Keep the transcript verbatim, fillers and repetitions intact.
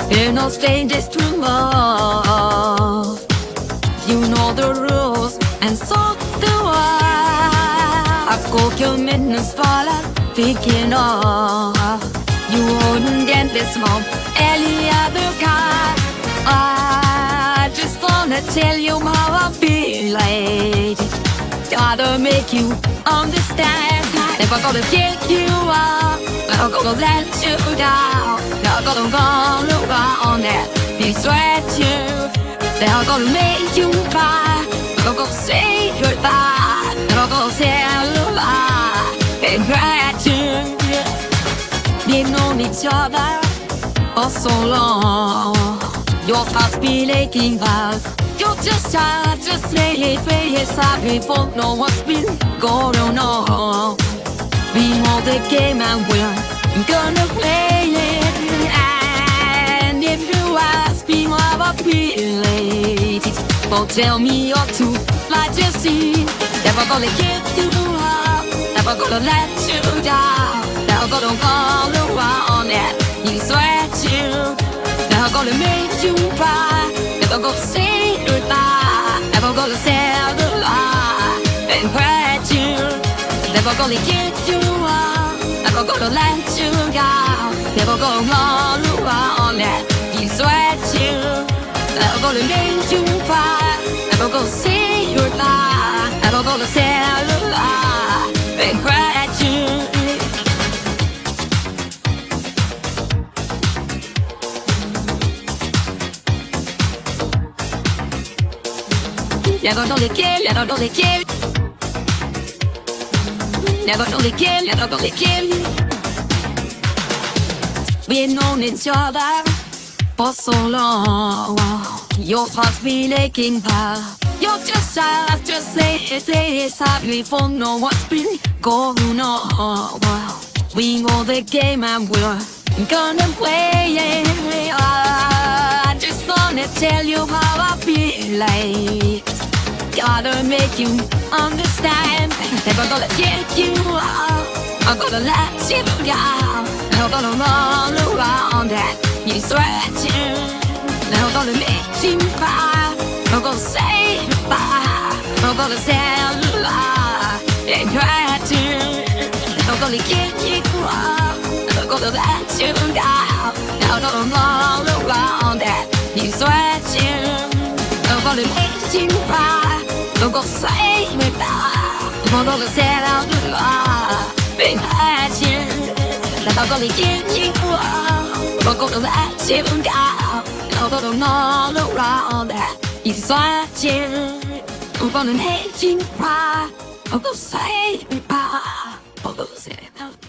We're no strangers to love. You know the rules, and so do I. I've got commitments for life, thinking of you wouldn't get this from any other guy. I just wanna tell you how I feel, lady. Gotta make you understand. Never gonna get you up, never gonna let you down. Never gonna go around that, be sweat you. Never gonna make you cry, never gonna say goodbye. Never gonna say goodbye, regret you. We've known each other for so long. Your heart's been aching out. You're just tired, just say it, say it, sorry for know what's been going on. We know the game and we're gonna play it. And if you ask me how I feel, lady, well tell me you're too like to see. Never gonna give you up, never gonna let you down. Never gonna call around that you sweat you. Never gonna make you cry, never gonna say goodbye. Never gonna say goodbye and hurt you. Never gonna get you up, never gonna let you down. Never gonna call around that you sweat you. Never gonna make you cry, never gonna say goodbye. Never gonna say goodbye and hurt you. Never gonna kill, never gonna kill. Never gonna kill, never gonna kill. We've known each other for so long. Your heart's been aching, pal. You're just shy, just say it, say it. Sorry for know what's been going on. We know the game and we're gonna play it. I just wanna tell you how I feel like. Gotta make you understand. Never gonna get you out, I'm gonna let you down. Never gonna run around that you sweat you. Never gonna make you cry, never gonna say goodbye. Never gonna tell you lie and hurt you. Never gonna get you out, never gonna let you down. Never gonna run around that you sweat you. Never gonna make you cry, never gonna say goodbye. Never gonna tell you lie and hurt you. Never gonna get you out, never gonna let you down. Never gonna run around that you sweat you. Never gonna make you cry, never gonna say goodbye. Never gonna say